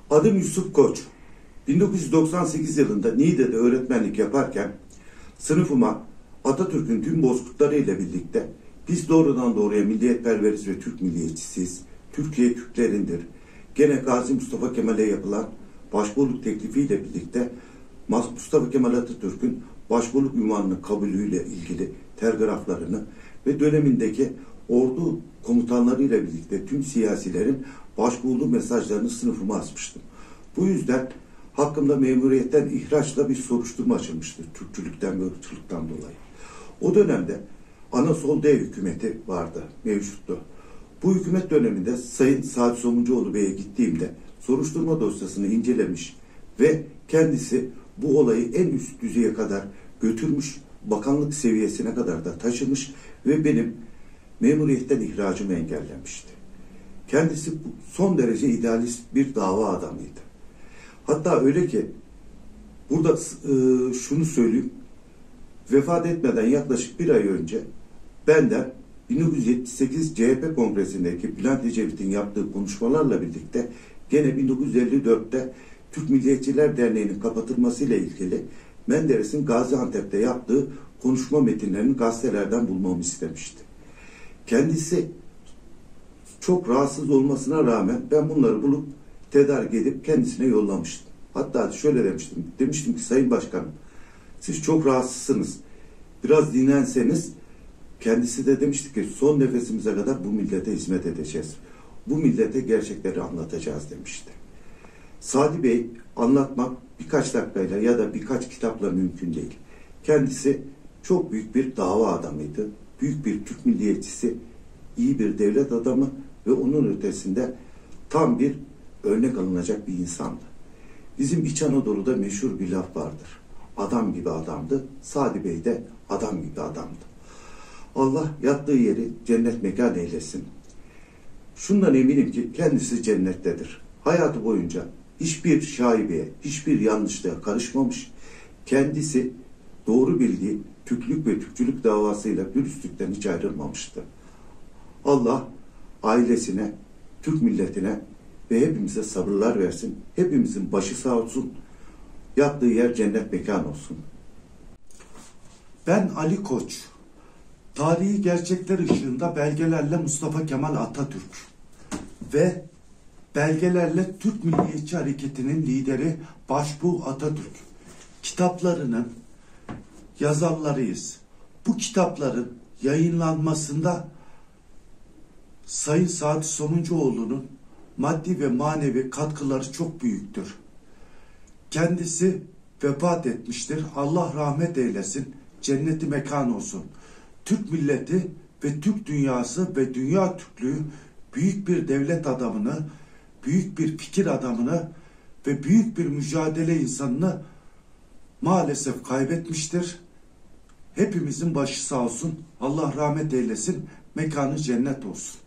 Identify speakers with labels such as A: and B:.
A: Adım Yusuf Koç. 1998 yılında Niğde'de öğretmenlik yaparken sınıfıma Atatürk'ün tüm bozkurtları ile birlikte biz doğrudan doğruya milliyetperveriz ve Türk milliyetçisiyiz. Türkiye Türklerindir. Gene Gazi Mustafa Kemal'e yapılan başbuğluk teklifiyle birlikte Mustafa Kemal Atatürk'ün başbuğluk unvanının kabulüyle ilgili telgraflarını ve dönemindeki ordu komutanlarıyla birlikte tüm siyasilerin başbuğlu mesajlarını sınıfıma asmıştım. Bu yüzden hakkımda memuriyetten ihraçla bir soruşturma açılmıştı Türkçülükten ve ırkçılıktan dolayı. O dönemde ana sol dev hükümeti vardı, mevcuttu. Bu hükümet döneminde Sayın Saad Somuncuoğlu Bey'e gittiğimde soruşturma dosyasını incelemiş ve kendisi bu olayı en üst düzeye kadar götürmüş, bakanlık seviyesine kadar da taşımış ve benim memuriyetten ihracımı engellemişti. Kendisi son derece idealist bir dava adamıydı. Hatta öyle ki burada şunu söyleyeyim, vefat etmeden yaklaşık bir ay önce benden 1978 CHP kongresindeki Bülent Ecevit'in yaptığı konuşmalarla birlikte gene 1954'te Türk Milliyetçiler Derneği'nin kapatılmasıyla ilgili Menderes'in Gaziantep'te yaptığı konuşma metinlerini gazetelerden bulmamı istemişti. Kendisi çok rahatsız olmasına rağmen ben bunları bulup tedarik edip kendisine yollamıştım. Hatta şöyle demiştim. Demiştim ki Sayın Başkanım, siz çok rahatsızsınız. Biraz dinlenseniz. Kendisi de demişti ki son nefesimize kadar bu millete hizmet edeceğiz. Bu millete gerçekleri anlatacağız demişti. Sadi Bey anlatmak birkaç dakikayla ya da birkaç kitapla mümkün değil. Kendisi çok büyük bir dava adamıydı. Büyük bir Türk milliyetçisi, iyi bir devlet adamı ve onun ötesinde tam bir örnek alınacak bir insandı. Bizim İç Anadolu'da meşhur bir laf vardır. Adam gibi adamdı. Sadi Bey de adam gibi adamdı. Allah yattığı yeri cennet mekan eylesin. Şundan eminim ki kendisi cennettedir. Hayatı boyunca hiçbir şaibeye, hiçbir yanlışlığa karışmamış. Kendisi doğru bildiği Türklük ve Türkçülük davasıyla dürüstlükten hiç ayrılmamıştı. Allah ailesine, Türk milletine ve hepimize sabırlar versin. Hepimizin başı sağ olsun. Yattığı yer cennet mekan olsun.
B: Ben Ali Koç. Tarihi gerçekler ışığında belgelerle Mustafa Kemal Atatürk ve belgelerle Türk Milliyetçi Hareketi'nin lideri Başbuğ Atatürk kitaplarının yazarlarıyız. Bu kitapların yayınlanmasında Sayın Saad Somuncuoğlu'nun maddi ve manevi katkıları çok büyüktür. Kendisi vefat etmiştir. Allah rahmet eylesin. Cenneti mekan olsun. Türk milleti ve Türk dünyası ve dünya Türklüğü büyük bir devlet adamını, büyük bir fikir adamını ve büyük bir mücadele insanını maalesef kaybetmiştir. Hepimizin başı sağ olsun. Allah rahmet eylesin. Mekanı cennet olsun.